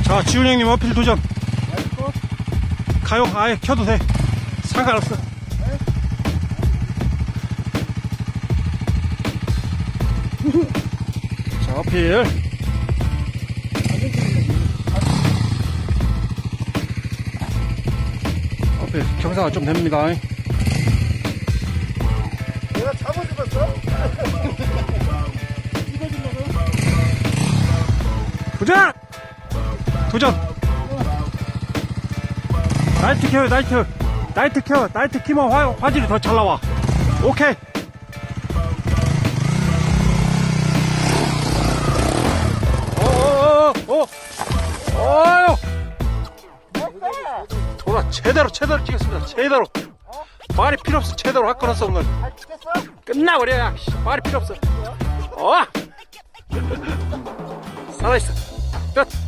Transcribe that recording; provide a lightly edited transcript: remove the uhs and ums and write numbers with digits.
자, 지훈 형님 어필 도전. 가요. 아예 켜도 돼. 상관없어. 자, 어필. 어필. 경사가 좀 됩니다. 내가 잡아주겠어? 도전! 도전! 나이트 켜요, 나이트. 나이트 켜. 나이트 키면 화질이 더 잘 나와. 오케이. 돌아, 제대로 찍었습니다. 제대로. 말이 필요 없어. 제대로 할 거라서 오늘. 끝나버려. 말이 필요 없어. 살아있어. 끝.